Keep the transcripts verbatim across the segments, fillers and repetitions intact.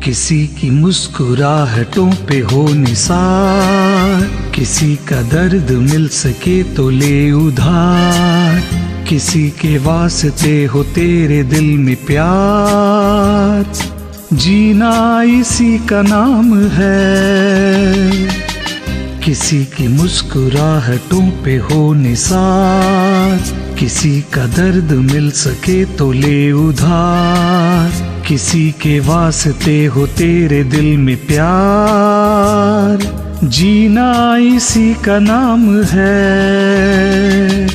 किसी की मुस्कुराहटों पे हो निसार, किसी का दर्द मिल सके तो ले उधार, किसी के वास्ते हो तेरे दिल में प्यार, जीना इसी का नाम है। किसी की मुस्कुराहटों पे हो निसार, किसी का दर्द मिल सके तो ले उधार, किसी के वास्ते हो तेरे दिल में प्यार, जीना इसी का नाम है।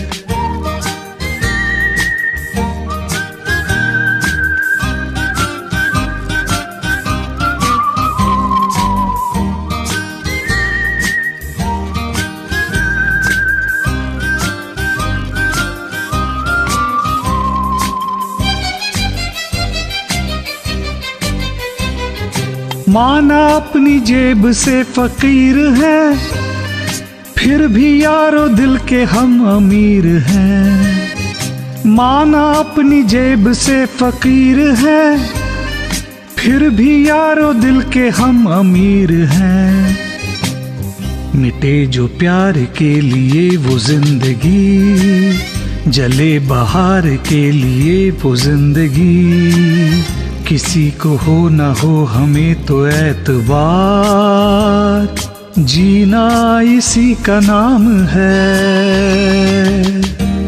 माना अपनी जेब से फकीर है, फिर भी यारो दिल के हम अमीर हैं। माना अपनी जेब से फकीर है, फिर भी यारो दिल के हम अमीर हैं। मिटे जो प्यार के लिए वो जिंदगी, जले बहार के लिए वो जिंदगी, किसी को हो ना हो हमें तो एतबार, जीना इसी का नाम है।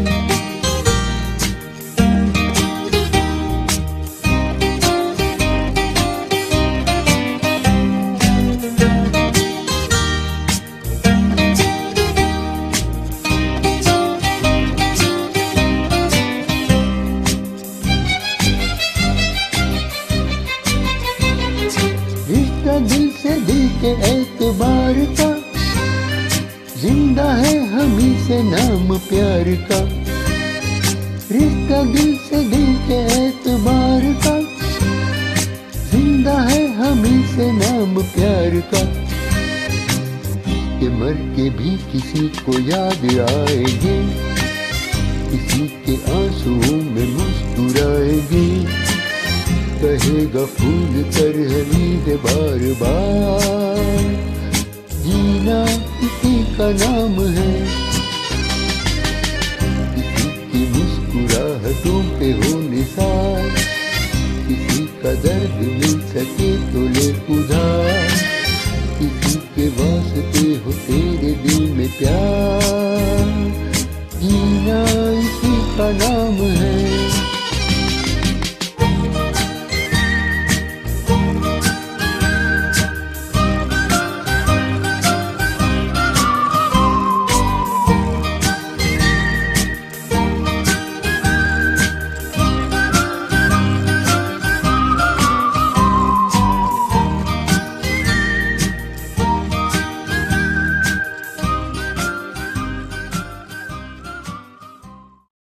दिल से दिल के एतबार का, जिंदा है हमी से नाम प्यार का। रिश्ता दिल से दिल के एतबार का, जिंदा है हमी से नाम प्यार का। कि मर के भी किसी को याद आएगी, किसी के आंसुओं में मुस्कुराएगी, कहेगा फूल कर हमीद बार बार, जीना किसी का नाम है। किसी की मुस्कुराहटों पे हो निसार, किसी का दर्द मिल सके तो ले उधार, किसी के वास्ते हो तेरे दिल में प्यार,